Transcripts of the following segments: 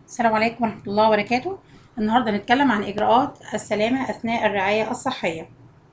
السلام عليكم ورحمة الله وبركاته. النهاردة نتكلم عن إجراءات السلامة أثناء الرعاية الصحية.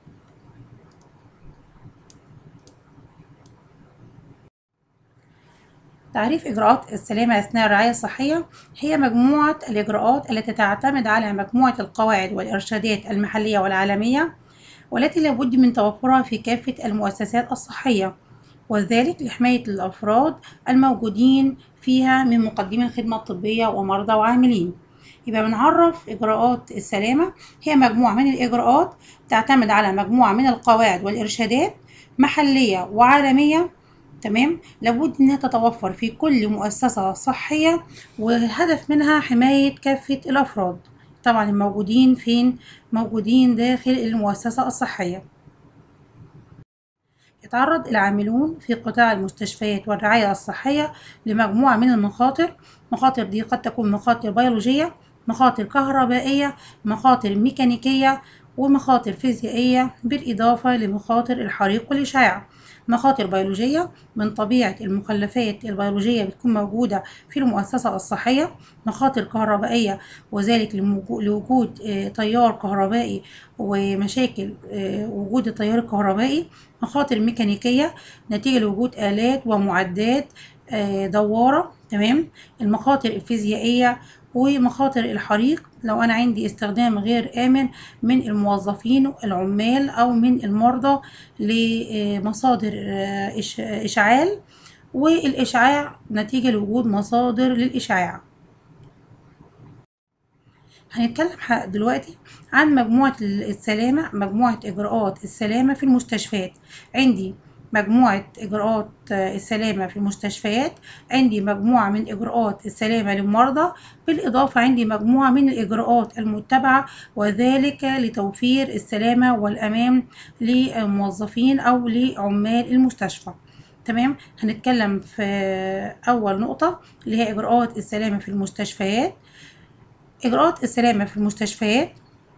تعريف إجراءات السلامة أثناء الرعاية الصحية هي مجموعة الإجراءات التي تعتمد على مجموعة القواعد والإرشادات المحلية والعالمية، والتي لابد من توفرها في كافة المؤسسات الصحية، وذلك لحماية الأفراد الموجودين فيها من مقدمي الخدمة الطبية ومرضى وعاملين. يبقى بنعرف إجراءات السلامة هي مجموعة من الإجراءات تعتمد على مجموعة من القواعد والإرشادات محلية وعالمية. تمام، لابد إنها تتوفر في كل مؤسسة صحية، والهدف منها حماية كافة الأفراد طبعا الموجودين فين؟ موجودين داخل المؤسسة الصحية. يتعرض العاملون في قطاع المستشفيات والرعاية الصحية لمجموعة من المخاطر. مخاطر دي قد تكون مخاطر بيولوجية، مخاطر كهربائية، مخاطر ميكانيكية، ومخاطر فيزيائية، بالإضافة لمخاطر الحريق والإشعاع. مخاطر بيولوجية من طبيعة المخلفات البيولوجية بتكون موجودة في المؤسسة الصحية. مخاطر كهربائية وذلك لوجود تيار كهربائي ومشاكل وجود التيار الكهربائي. مخاطر ميكانيكية نتيجة لوجود آلات ومعدات دوارة. تمام. المخاطر الفيزيائية ومخاطر الحريق لو أنا عندي استخدام غير آمن من الموظفين العمال أو من المرضى لمصادر إشعال، والإشعاع نتيجة لوجود مصادر للإشعاع. هنتكلم دلوقتي عن مجموعة السلامة، مجموعة إجراءات السلامة في المستشفيات. عندي مجموعة إجراءات السلامة في المستشفيات، عندي مجموعة من إجراءات السلامة للمرضى، بالإضافة عندي مجموعة من الإجراءات المتبعة، وذلك لتوفير السلامة والأمان للموظفين أو لعمال المستشفى. تمام، هنتكلم في أول نقطة اللي هي إجراءات السلامة في المستشفيات. إجراءات السلامة في المستشفيات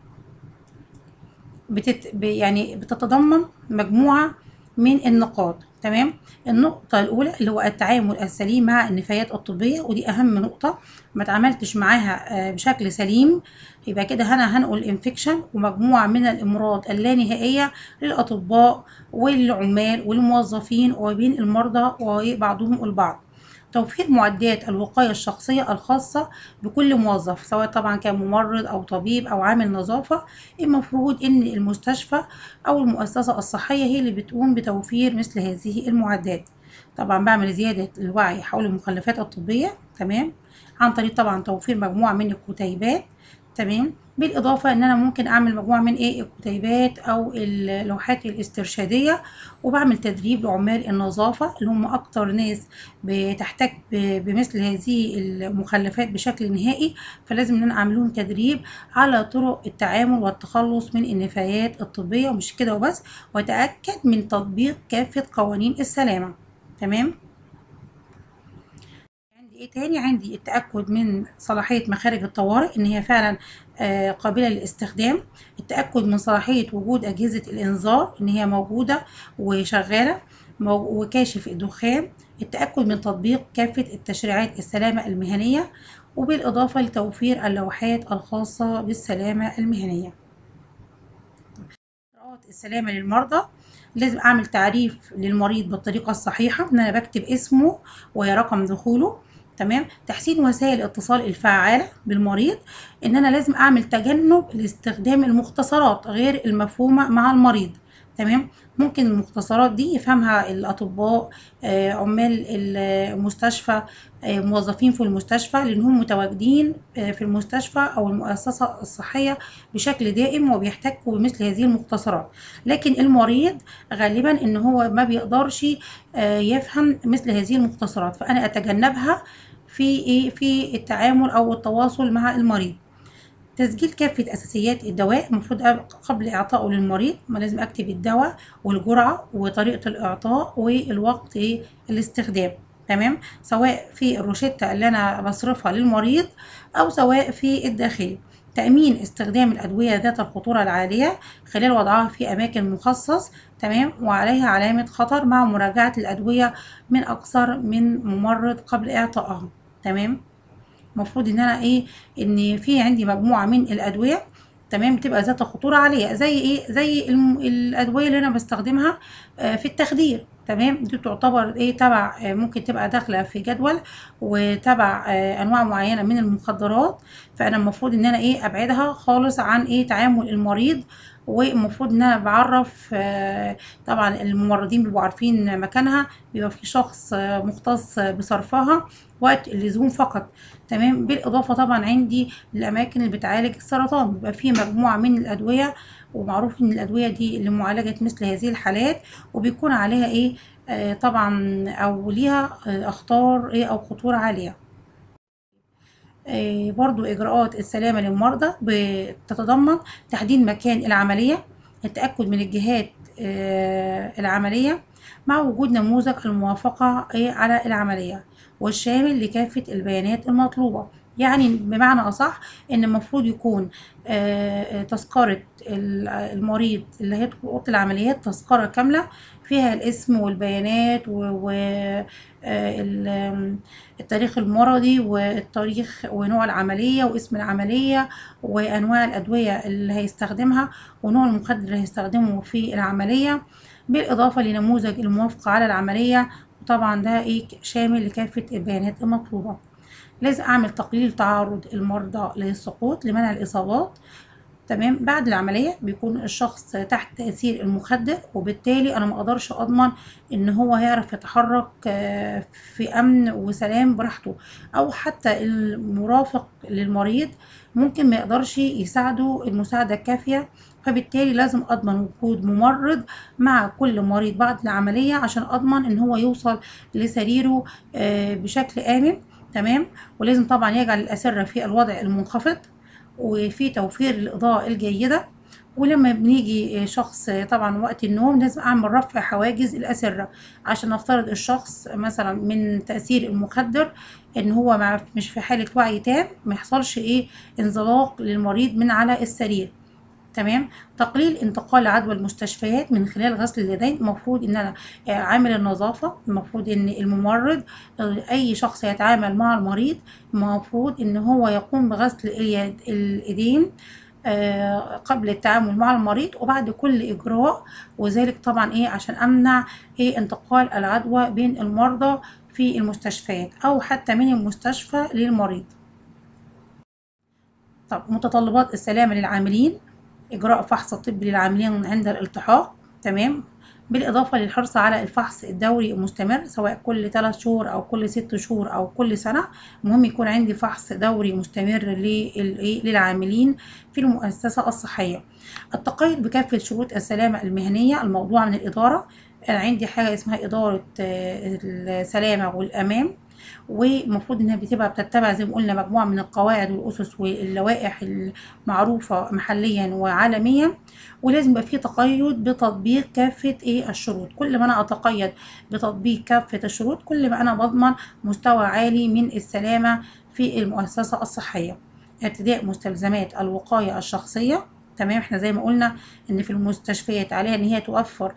يعني بتتضمن مجموعة من النقاط. تمام، النقطة الأولى اللي هو التعامل السليم مع النفايات الطبية، ودي أهم نقطة. ما تعاملتش معاها بشكل سليم يبقى كده أنا هنقل انفكشن ومجموعة من الأمراض اللانهائية للأطباء والعمال والموظفين وبين المرضى وبعضهم البعض. توفير معدات الوقاية الشخصية الخاصة بكل موظف، سواء طبعا كان ممرض أو طبيب أو عامل نظافة. المفروض إن المستشفى أو المؤسسة الصحية هي اللي بتقوم بتوفير مثل هذه المعدات. طبعا بعمل زيادة الوعي حول المخلفات الطبية. تمام، عن طريق طبعا توفير مجموعة من الكتيبات. تمام، بالإضافة إن أنا ممكن أعمل مجموعة من الكتيبات أو اللوحات الاسترشادية، وبعمل تدريب لعمال النظافة اللي هم أكتر ناس بتحتك بمثل هذه المخلفات بشكل نهائي، فلازم إن أنا أعمل لهم تدريب على طرق التعامل والتخلص من النفايات الطبية، ومش كده وبس، وأتأكد من تطبيق كافة قوانين السلامة. تمام. عندي ايه تاني؟ عندي التأكد من صلاحية مخارج الطوارئ ان هي فعلا قابلة للاستخدام. التأكد من صلاحية وجود أجهزة الإنذار ان هي موجودة وشغالة وكاشف الدخان. التأكد من تطبيق كافة التشريعات السلامة المهنية، وبالإضافة لتوفير اللوحات الخاصة بالسلامة المهنية. إجراءات السلامة للمرضى، لازم أعمل تعريف للمريض بالطريقة الصحيحة، إن أنا بكتب اسمه ورقم دخوله. تمام، تحسين وسائل الاتصال الفعالة بالمريض، إن أنا لازم أعمل تجنب لاستخدام المختصرات غير المفهومة مع المريض. تمام، ممكن المختصرات دي يفهمها الأطباء، عمال المستشفى، موظفين في المستشفى، لأنهم متواجدين في المستشفى أو المؤسسة الصحية بشكل دائم وبيحتكوا بمثل هذه المختصرات. لكن المريض غالبا ان هو ما بيقدرش يفهم مثل هذه المختصرات، فانا اتجنبها في في التعامل او التواصل مع المريض. تسجيل كافة أساسيات الدواء، المفروض قبل إعطائه للمريض ما لازم أكتب الدواء والجرعة وطريقة الإعطاء والوقت الاستخدام. تمام، سواء في الروشتة اللي أنا بصرفها للمريض أو سواء في الداخلي. تأمين استخدام الأدوية ذات الخطورة العالية خلال وضعها في أماكن مخصص. تمام، وعليها علامة خطر مع مراجعة الأدوية من أكثر من ممرض قبل إعطائها. تمام، المفروض ان انا ايه، ان في عندي مجموعه من الادويه تمام تبقى ذات خطوره عاليه، زي ايه، زي الادويه اللي انا بستخدمها في التخدير. تمام، دي تعتبر ايه، تبع ممكن تبقى داخله في جدول وتبع انواع معينه من المخدرات. فانا المفروض ان انا ايه، ابعدها خالص عن ايه، تعامل المريض. والمفروض ان انا بعرف طبعا الممرضين بيبقوا عارفين مكانها، بيبقى في شخص مختص بصرفها وقت اللزوم فقط. تمام، بالاضافه طبعا عندي الاماكن اللي بتعالج السرطان بيبقى في مجموعه من الادويه، ومعروف ان الادويه دي لمعالجه مثل هذه الحالات، وبيكون عليها ايه طبعا او ليها اخطار ايه او خطوره عاليه. برضو إجراءات السلامة للمرضى بتتضمن تحديد مكان العملية، التأكد من الجهات العملية مع وجود نموذج الموافقة على العملية، والشامل لكافة البيانات المطلوبة. يعني بمعنى أصح إن المفروض يكون تذكرة المريض اللي هيدخل أوضة العمليات تذكرة كاملة فيها الاسم والبيانات التاريخ المرضي والتاريخ ونوع العملية واسم العملية وأنواع الأدوية اللي هيستخدمها ونوع المخدر اللي هيستخدمه في العملية، بالإضافة لنموذج الموافقة على العملية. وطبعا ده إيه، شامل لكافة البيانات المطلوبة. لازم أعمل تقليل تعرض المرضى للسقوط لمنع الإصابات. تمام، بعد العملية بيكون الشخص تحت تأثير المخدر، وبالتالي أنا ما أقدرش أضمن إن هو هيعرف يتحرك في أمن وسلام براحته، أو حتى المرافق للمريض ممكن ما يقدرش يساعده المساعدة الكافية. فبالتالي لازم أضمن وجود ممرض مع كل مريض بعد العملية عشان أضمن إن هو يوصل لسريره بشكل آمن. تمام، ولازم طبعا يجعل الأسرة في الوضع المنخفض وفي توفير الإضاءة الجيدة. ولما بنيجي شخص طبعا وقت النوم لازم أعمل رفع حواجز الأسرة، عشان نفترض الشخص مثلا من تأثير المخدر إن هو مش في حالة وعي تام، ما يحصلش إيه، انزلاق للمريض من على السرير. تمام، تقليل انتقال عدوى المستشفيات من خلال غسل اليدين. المفروض ان انا عامل النظافه، المفروض ان الممرض اي شخص يتعامل مع المريض المفروض ان هو يقوم بغسل الايدين قبل التعامل مع المريض وبعد كل اجراء، وذلك طبعا ايه عشان امنع ايه انتقال العدوى بين المرضى في المستشفيات او حتى من المستشفى للمريض. طب متطلبات السلامة للعاملين: إجراء فحص طبي للعاملين عند الالتحاق. تمام، بالإضافة للحرص على الفحص الدوري المستمر سواء كل 3 شهور أو كل 6 شهور أو كل سنة. المهم يكون عندي فحص دوري مستمر للعاملين في المؤسسة الصحية. التقيد بكافة شروط السلامة المهنية الموضوعة من الإدارة. عندي حاجة اسمها إدارة السلامة والأمان، والمفروض انها بتبقى بتتبع زي ما قلنا مجموعه من القواعد والاسس واللوائح المعروفه محليا وعالميا. ولازم يبقى في تقيد بتطبيق كافه ايه الشروط. كل ما انا اتقيد بتطبيق كافه الشروط كل ما انا بضمن مستوى عالي من السلامه في المؤسسه الصحيه. ارتداء مستلزمات الوقايه الشخصيه. تمام، احنا زي ما قلنا ان في المستشفيات عليها ان هي توفر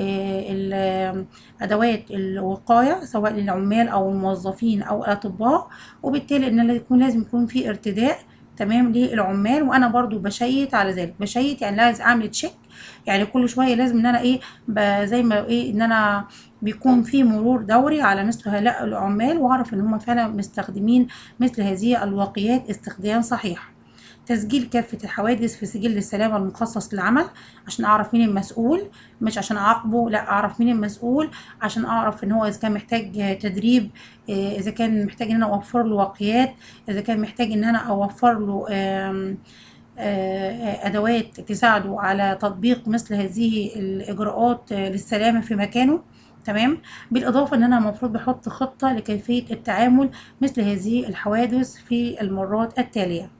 ادوات الوقايه سواء للعمال او الموظفين او الاطباء، وبالتالي ان لازم يكون في ارتداء تمام للعمال. وانا برضو بشيت على ذلك، بشيت يعني لازم اعمل تشيك، يعني كل شويه لازم ان انا ايه زي ما ايه ان انا بيكون في مرور دوري على مثل هؤلاء العمال، واعرف ان هم فعلا مستخدمين مثل هذه الواقيات استخدام صحيح. تسجيل كافة الحوادث في سجل السلامة المخصص للعمل عشان أعرف مين المسؤول، مش عشان أعاقبه، لا أعرف مين المسؤول عشان أعرف إن هو إذا كان محتاج تدريب، إذا كان محتاج إن أنا أوفر له واقيات، إذا كان محتاج إن أنا أوفر له أدوات تساعده على تطبيق مثل هذه الإجراءات للسلامة في مكانه. تمام، بالإضافة إن أنا المفروض بحط خطة لكيفية التعامل مثل هذه الحوادث في المرات التالية.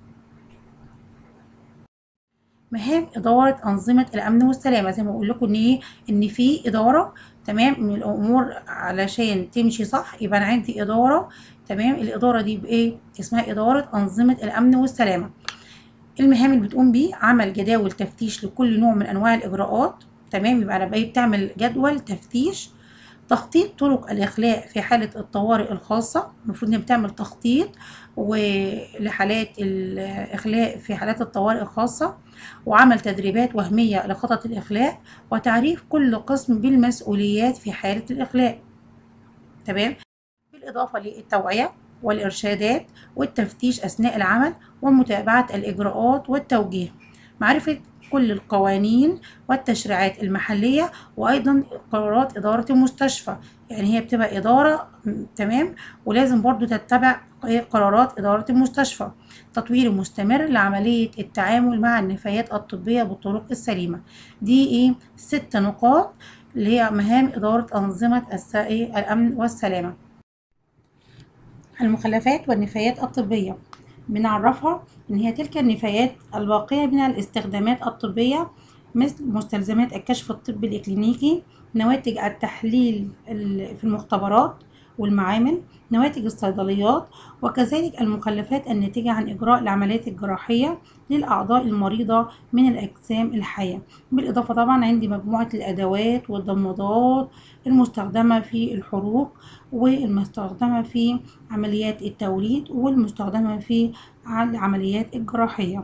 مهام إدارة أنظمة الأمن والسلامة، زي ما بقول لكم إن إيه، إن في إدارة تمام من الأمور علشان تمشي صح يبقى أنا عندي إدارة. تمام، الإدارة دي بإيه؟ اسمها إدارة أنظمة الأمن والسلامة. المهام اللي بتقوم بيه عمل جداول تفتيش لكل نوع من أنواع الإجراءات. تمام، يبقى أنا بقيت بتعمل جدول تفتيش تخطيط طرق الإخلاء في حالة الطوارئ الخاصة، المفروض إنها بتعمل تخطيط ولحالات الإخلاء في حالات الطوارئ الخاصة، وعمل تدريبات وهمية لخطط الإخلاء، وتعريف كل قسم بالمسؤوليات في حالة الإخلاء. تمام. بالإضافة للتوعية والإرشادات والتفتيش أثناء العمل، ومتابعة الإجراءات والتوجيه، معرفة كل القوانين والتشريعات المحلية، وأيضا قرارات إدارة المستشفى. يعني هي بتبقى إدارة تمام، ولازم برضو تتبع قرارات إدارة المستشفى. تطوير مستمر لعملية التعامل مع النفايات الطبية بالطرق السليمة. دي 6 نقاط اللي هي مهام إدارة أنظمة الأمن والسلامة. المخلفات والنفايات الطبية بنعرفها إن هي تلك النفايات الباقية من الاستخدامات الطبية، مثل مستلزمات الكشف الطبي الإكلينيكي، نواتج التحليل في المختبرات والمعامل، نواتج الصيدليات، وكذلك المخلفات الناتجة عن إجراء العمليات الجراحية للأعضاء المريضة من الأجسام الحية. بالإضافة طبعا عندي مجموعة الأدوات والضمادات المستخدمة في الحروق، والمستخدمة في عمليات التوليد، والمستخدمة في العمليات الجراحية.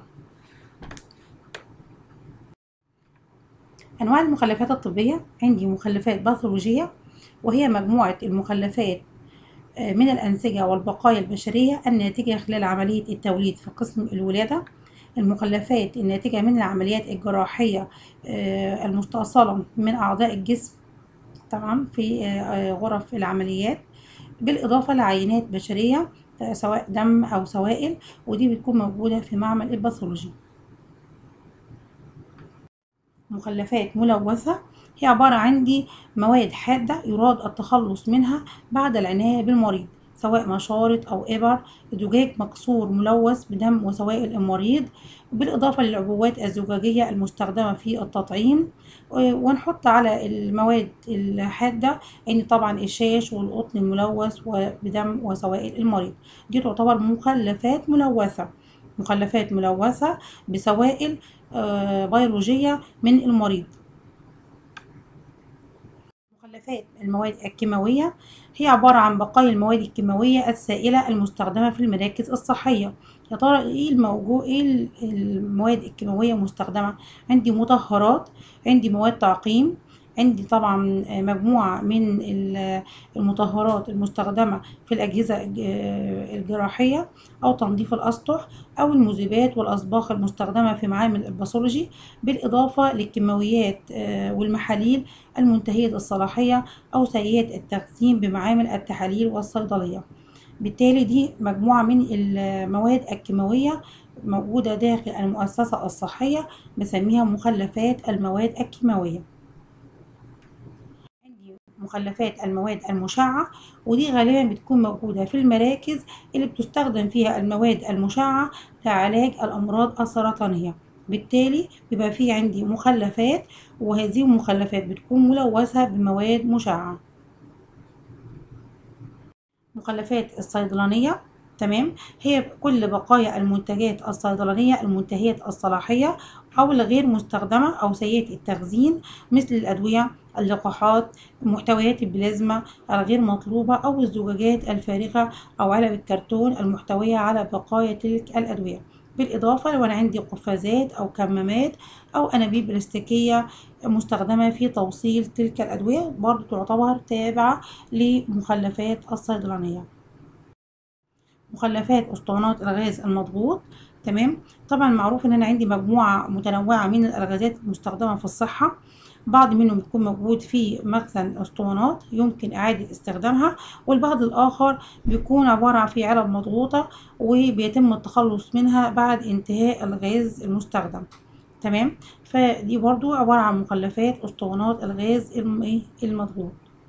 أنواع المخلفات الطبية: عندي مخلفات باثولوجية، وهي مجموعة المخلفات من الأنسجة والبقايا البشرية الناتجة خلال عملية التوليد في قسم الولادة. المخلفات الناتجة من العمليات الجراحية المستأصلة من أعضاء الجسم طبعا في غرف العمليات، بالإضافة لعينات بشرية سواء دم أو سوائل، ودي بتكون موجودة في معمل الباثولوجي. مخلفات ملوثة هي عبارة عندي مواد حادة يراد التخلص منها بعد العناية بالمريض، سواء مشارط أو إبر، زجاج مكسور ملوث بدم وسوائل المريض، بالإضافة للعبوات الزجاجية المستخدمة في التطعيم. ونحط على المواد الحادة يعني طبعا الشاش والقطن الملوث بدم وسوائل المريض. دي تعتبر مخلفات ملوثة، مخلفات ملوثة بسوائل بيولوجية من المريض. مخلفات المواد الكيماوية هي عبارة عن بقايا المواد الكيماوية السائلة المستخدمة في المراكز الصحية. يا ترى ايه المواد الكيماوية المستخدمة؟ عندي مطهرات، عندي مواد تعقيم، عندي طبعا مجموعة من المطهرات المستخدمة في الأجهزة الجراحية أو تنظيف الأسطح، أو المذيبات والأصباغ المستخدمة في معامل الباثولوجي، بالإضافة للكيماويات والمحاليل المنتهية الصلاحية أو سيئة التخزين بمعامل التحاليل والصيدلية. بالتالي دي مجموعة من المواد الكيماوية موجودة داخل المؤسسة الصحية، بسميها مخلفات المواد الكيماوية. عندي مخلفات المواد المشعة، ودي غالبا بتكون موجودة في المراكز اللي بتستخدم فيها المواد المشعة لعلاج الأمراض السرطانية. بالتالي بيبقى في عندي مخلفات، وهذه المخلفات بتكون ملوثة بمواد مشعة. مخلفات الصيدلانية تمام، هي كل بقايا المنتجات الصيدلانية المنتهية الصلاحية أو الغير مستخدمة أو سيئة التخزين، مثل الأدوية، اللقاحات، محتويات البلازما الغير مطلوبة، أو الزجاجات الفارغة أو علب الكرتون المحتوية على بقايا تلك الأدوية. بالإضافة لو أنا عندي قفازات أو كمامات أو أنابيب بلاستيكية مستخدمة في توصيل تلك الأدوية، برضو تعتبر تابعة لمخلفات الصيدلانية. مخلفات اسطوانات الغاز المضغوط تمام، طبعا معروف ان انا عندي مجموعة متنوعة من الغازات المستخدمة في الصحة، بعض منهم بيكون موجود في مخزن اسطوانات يمكن اعادة استخدامها، والبعض الاخر بيكون عبارة عن في علب مضغوطة وبيتم التخلص منها بعد انتهاء الغاز المستخدم. تمام، فدي برضو عبارة عن مخلفات اسطوانات الغاز المضغوط.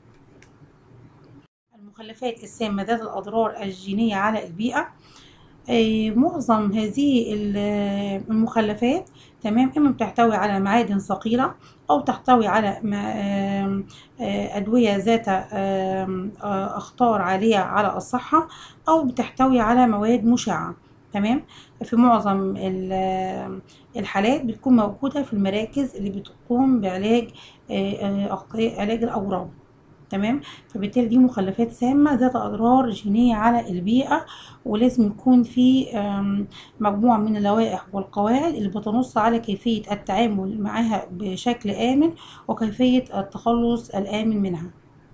المخلفات السامة ذات الأضرار الجينية على البيئة، معظم هذه المخلفات تمام إما بتحتوي على معادن ثقيلة، أو تحتوي على أدوية ذات أخطار عالية على الصحة، أو بتحتوي على مواد مشعة. تمام، في معظم الحالات بتكون موجودة في المراكز اللي بتقوم بعلاج علاج الأورام. تمام. فبالتالي دي مخلفات سامة ذات أضرار جينية على البيئة، ولازم يكون في مجموعة من اللوائح والقواعد اللي بتنص على كيفية التعامل معها بشكل آمن وكيفية التخلص الآمن منها.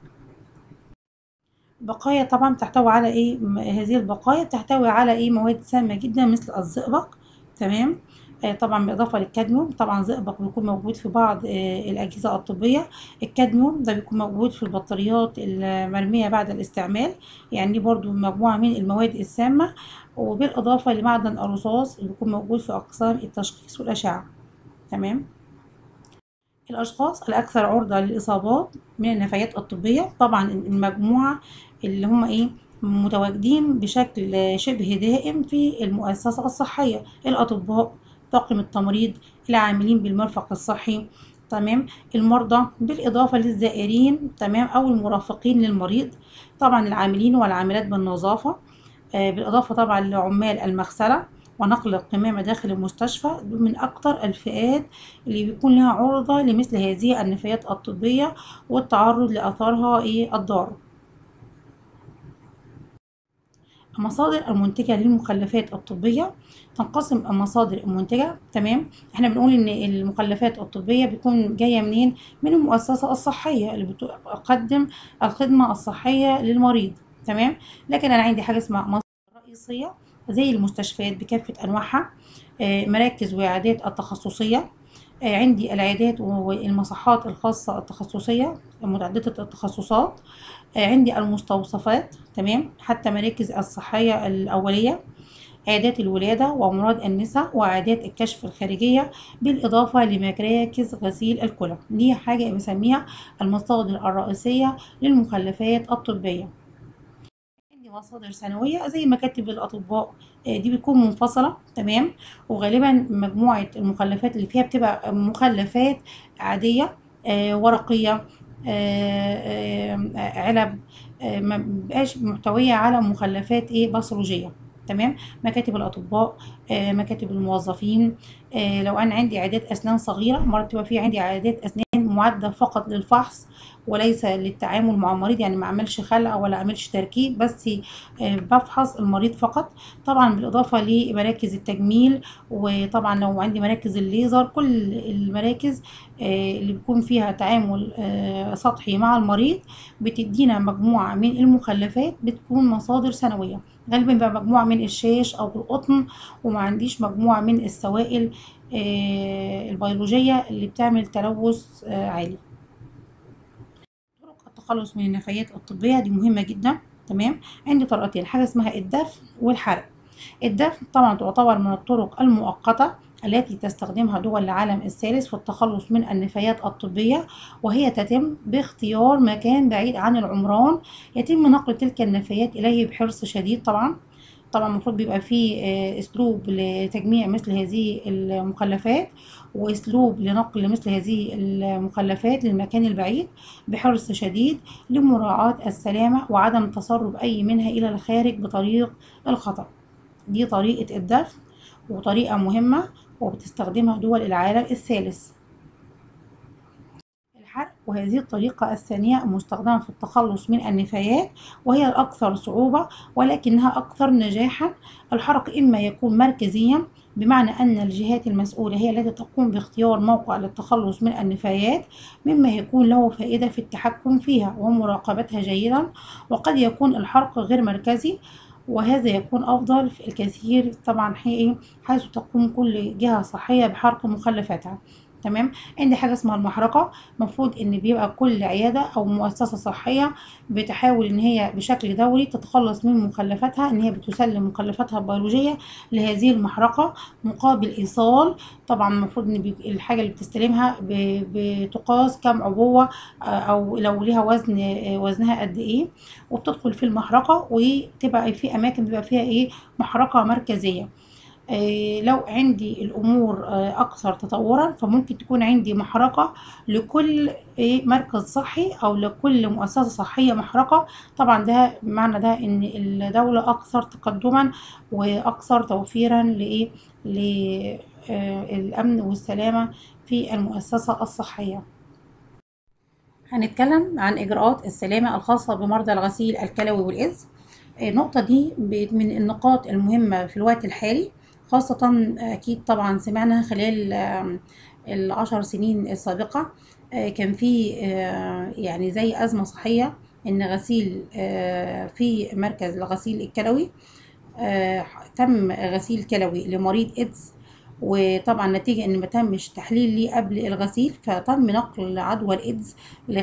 بقايا طبعا بتحتوي على ايه؟ هذه البقايا بتحتوي على ايه؟ مواد سامة جدا مثل الزئبق. تمام. طبعا بالاضافه للكادميوم. طبعا الزئبق بيكون موجود في بعض الاجهزه الطبيه. الكادميوم ده بيكون موجود في البطاريات المرميه بعد الاستعمال، يعني دي برضو مجموعه من المواد السامه. وبالاضافه لمعدن الرصاص اللي بيكون موجود في اقسام التشخيص والاشعه. تمام. الأشخاص الأكثر عرضة للإصابات من النفايات الطبية طبعا المجموعة اللي هم إيه؟ متواجدين بشكل شبه دائم في المؤسسة الصحية: الأطباء، طاقم التمريض، العاملين بالمرفق الصحي، تمام، المرضى، بالإضافة للزائرين، تمام، أو المرافقين للمريض، طبعا العاملين والعاملات بالنظافة، بالإضافة طبعا لعمال المغسلة ونقل القمامة داخل المستشفى. دول من أكتر الفئات اللي بيكون لها عرضة لمثل هذه النفايات الطبية والتعرض لآثارها الضارة. المصادر المنتجة للمخلفات الطبية: تنقسم المصادر المنتجة. تمام. احنا بنقول ان المخلفات الطبية بتكون جاية منين؟ من المؤسسة الصحية اللي بتقدم الخدمة الصحية للمريض. تمام. لكن انا عندي حاجة اسمها مصادر رئيسية زي المستشفيات بكافة انواعها، مراكز وعيادات التخصصية، عندي العيادات والمصحات الخاصة التخصصية متعددة التخصصات، عندي المستوصفات، تمام، حتى مراكز الصحية الأولية، عيادات الولادة وأمراض النساء وعيادات الكشف الخارجية، بالإضافة لمراكز غسيل الكلى. دي حاجة بنسميها المصادر الرئيسية للمخلفات الطبية. عندي مصادر ثانوية زي مكاتب الأطباء، دي بتكون منفصلة. تمام. وغالبا مجموعة المخلفات اللي فيها بتبقى مخلفات عادية، ورقية، علب، ما بيبقاش محتوية على مخلفات بصروجية. تمام. مكاتب الأطباء، مكاتب الموظفين، لو أنا عندي عيادات أسنان صغيرة، مرات تبقى في عندي عيادات أسنان معدة فقط للفحص وليس للتعامل مع المريض، يعني ما اعملش خلع ولا اعملش تركيب، بس بفحص المريض فقط. طبعا بالاضافه لمراكز التجميل، وطبعا لو عندي مراكز الليزر، كل المراكز اللي بيكون فيها تعامل سطحي مع المريض بتدينا مجموعه من المخلفات بتكون مصادر ثانويه. غالبا بقى مجموعه من الشاش او القطن، وما عنديش مجموعه من السوائل البيولوجيه اللي بتعمل تلوث عالي. طرق التخلص من النفايات الطبية دي مهمة جدا. تمام. عندي طريقتين: حاجة اسمها الدفن والحرق. الدفن طبعا تعتبر من الطرق المؤقتة التي تستخدمها دول العالم الثالث في التخلص من النفايات الطبية، وهي تتم باختيار مكان بعيد عن العمران يتم نقل تلك النفايات إليه بحرص شديد. طبعا المفروض بيبقى فيه اسلوب لتجميع مثل هذه المخلفات، واسلوب لنقل مثل هذه المخلفات للمكان البعيد بحرص شديد لمراعاة السلامة وعدم تسرب اي منها الى الخارج بطريق الخطأ. دي طريقة الدفن، وطريقة مهمة وبتستخدمها دول العالم الثالث. الحرق، وهذه الطريقة الثانية مستخدمة في التخلص من النفايات وهي الأكثر صعوبة ولكنها أكثر نجاحا. الحرق إما يكون مركزيا، بمعنى أن الجهات المسؤولة هي التي تقوم باختيار موقع للتخلص من النفايات، مما يكون له فائدة في التحكم فيها ومراقبتها جيدا. وقد يكون الحرق غير مركزي، وهذا يكون أفضل في الكثير طبعا حيث تقوم كل جهة صحية بحرق مخلفاتها. تمام. عندي حاجة اسمها المحرقة. المفروض ان بيبقى كل عيادة او مؤسسة صحية بتحاول ان هي بشكل دوري تتخلص من مخلفاتها، ان هي بتسلم مخلفاتها البيولوجية لهذه المحرقة مقابل ايصال. طبعا المفروض ان الحاجة اللي بتستلمها بتقاس كم عبوة، او لو ليها وزنها قد ايه، وبتدخل في المحرقة وتبقى في اماكن بيبقى فيها محرقة مركزية. لو عندي الأمور أكثر تطورا فممكن تكون عندي محرقة لكل مركز صحي أو لكل مؤسسة صحية محرقة. طبعا ده معنى ده إن الدولة أكثر تقدما وأكثر توفيرا للأمن والسلامة في المؤسسة الصحية. هنتكلم عن إجراءات السلامة الخاصة بمرضى الغسيل الكلوي والإيدز. النقطة دي من النقاط المهمة في الوقت الحالي، خاصة أكيد طبعا سمعنا خلال العشر سنين السابقة. كان في يعني زي أزمة صحية، إن غسيل في مركز الغسيل الكلوي آه، تم غسيل كلوي لمريض إيدز، وطبعا نتيجة ان ما تمش تحليل ليه قبل الغسيل، فتم نقل عدوى الايدز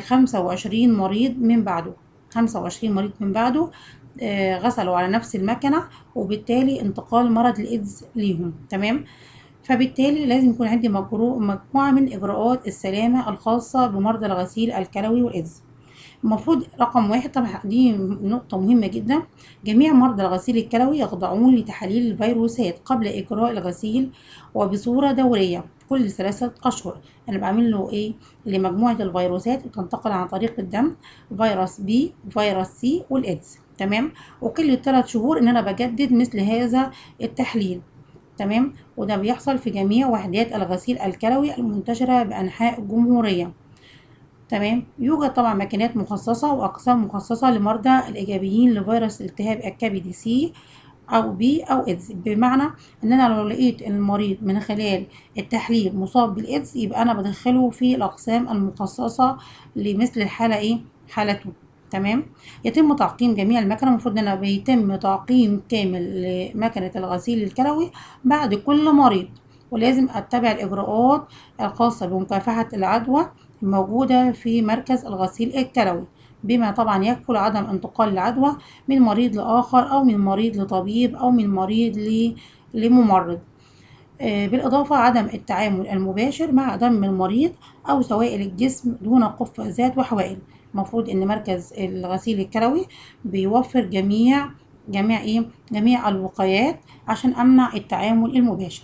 ل25 مريض من بعده. 25 مريض من بعده غسلوا على نفس المكنة، وبالتالي انتقال مرض الايدز ليهم. تمام. فبالتالي لازم يكون عندي مجموعة من إجراءات السلامة الخاصة بمرضى الغسيل الكلوي والإيدز. المفروض رقم واحد، طبعا دي نقطة مهمة جدا، جميع مرضى الغسيل الكلوي يخضعون لتحاليل الفيروسات قبل إجراء الغسيل وبصورة دورية كل 3 أشهر. أنا بعمل له إيه؟ لمجموعة الفيروسات بتنتقل عن طريق الدم، فيروس بي وفيروس سي والإيدز. تمام. وكل 3 شهور إن أنا بجدد مثل هذا التحليل. تمام. وده بيحصل في جميع وحدات الغسيل الكلوي المنتشرة بأنحاء الجمهورية. تمام. يوجد طبعا ماكينات مخصصة وأقسام مخصصة لمرضى الإيجابيين لفيروس الالتهاب الكبدي سي أو بي أو إيدز، بمعنى إن أنا لو لقيت المريض من خلال التحليل مصاب بالإيدز، يبقى أنا بدخله في الأقسام المخصصة لمثل الحالة حالته. تمام. يتم تعقيم جميع المكنة، المفروض إن أنا بيتم تعقيم كامل لمكنة الغسيل الكلوي بعد كل مريض، ولازم أتبع الإجراءات الخاصة بمكافحة العدوى الموجودة في مركز الغسيل الكلوي، بما طبعا يكفل عدم انتقال العدوى من مريض لآخر، أو من مريض لطبيب، أو من مريض لممرض. بالإضافة عدم التعامل المباشر مع دم المريض أو سوائل الجسم دون قفازات وحوائل. المفروض إن مركز الغسيل الكلوي بيوفر جميع الوقايات عشان أمنع التعامل المباشر.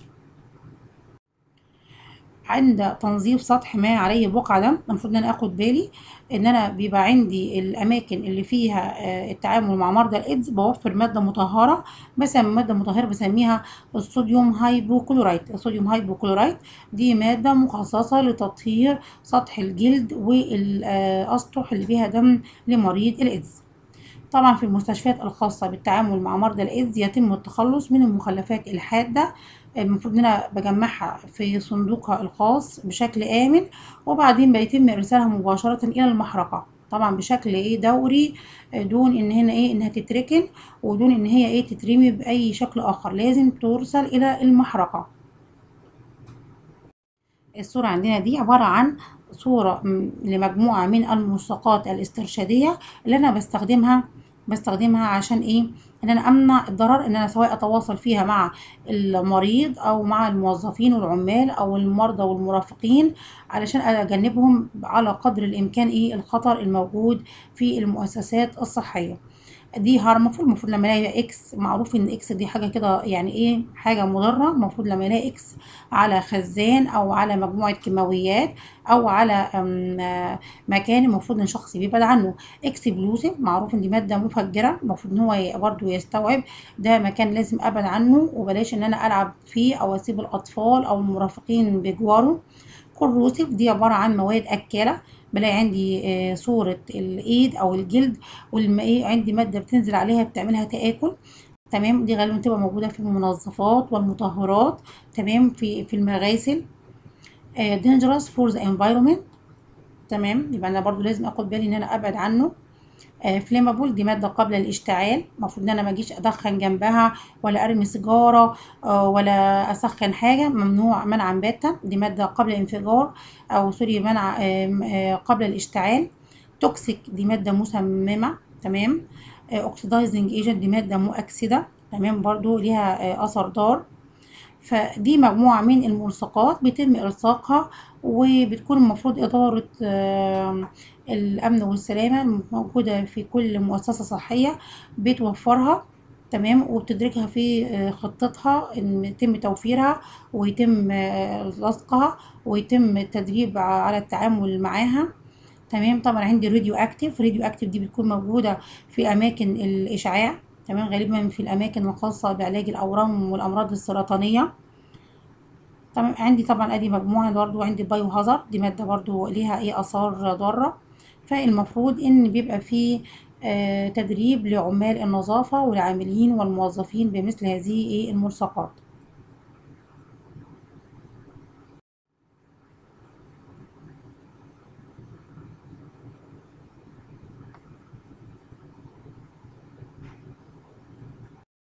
عند تنظيف سطح ما عليه بقع دم، المفروض ان انا اخد بالي ان انا بيبقى عندي الاماكن اللي فيها التعامل مع مرضى الايدز بوفر ماده مطهره. مثلا ماده مطهره بسميها الصوديوم هايبوكلورايت. الصوديوم هايبوكلورايت دي ماده مخصصه لتطهير سطح الجلد والاسطح اللي فيها دم لمريض الايدز. طبعا في المستشفيات الخاصة بالتعامل مع مرضى الإيدز يتم التخلص من المخلفات الحادة، المفروض ان انا بجمعها في صندوقها الخاص بشكل آمن، وبعدين بيتم إرسالها مباشرة إلى المحرقة، طبعا بشكل دوري، دون ان هنا انها تتركن، ودون ان هي تترمي بأي شكل آخر، لازم ترسل إلى المحرقة. الصورة عندنا دي عبارة عن صورة لمجموعة من الملصقات الاسترشادية اللي أنا بستخدمها عشان ان انا امنع الضرر، ان انا سواء اتواصل فيها مع المريض او مع الموظفين والعمال او المرضى والمرافقين، علشان اجنبهم على قدر الامكان الخطر الموجود في المؤسسات الصحية. دي المفروض لما الاقي اكس، معروف ان اكس دي حاجه كده حاجه مضره. المفروض لما الاقي اكس على خزان او على مجموعه كيماويات او على مكان، المفروض ان شخص بيبعد عنه. اكسبلوسيف معروف ان دي ماده مفجره، المفروض ان هو برضه يستوعب ده مكان لازم ابعد عنه، وبلاش ان انا العب فيه او اسيب الاطفال او المرافقين بجواره. كروسيف دي عباره عن مواد اكاله، بلاقي عندي صورة الإيد أو الجلد، عندي مادة بتنزل عليها بتعملها تآكل. تمام. دي غالبا بتبقى موجودة في المنظفات والمطهرات. تمام. في المغاسل. dangerous for the environment. تمام. يبقى أنا برضو لازم أخد بالي إن أنا أبعد عنه. فليمابول دي مادة قابلة للاشتعال، المفروض ان انا ما اجيش ادخن جنبها ولا ارمي سيجارة ولا اسخن حاجة، ممنوع منعا باتا. دي مادة قابلة للانفجار او سوري منع قابلة للاشتعال. توكسيك دي مادة مسممة. تمام. اوكسيدايزنج ايجنت دي مادة مؤكسدة. تمام. برضو ليها اثر ضار. فدي مجموعة من الملصقات بيتم إلصاقها، وبتكون المفروض إدارة الأمن والسلامة موجودة في كل مؤسسة صحية بتوفرها. تمام. وبتدركها في خطتها ان يتم توفيرها ويتم لصقها ويتم التدريب على التعامل معاها. تمام. طبعا عندي راديو اكتيف دي بتكون موجودة في أماكن الإشعاع. تمام. غالبا في الأماكن الخاصة بعلاج الأورام والأمراض السرطانية. تمام. عندي طبعا ادي مجموعة برضو، عندي بايو هازارد دي مادة برضو ليها آثار ضارة. فالمفروض ان بيبقى فيه تدريب لعمال النظافة والعاملين والموظفين بمثل هذه الملصقات.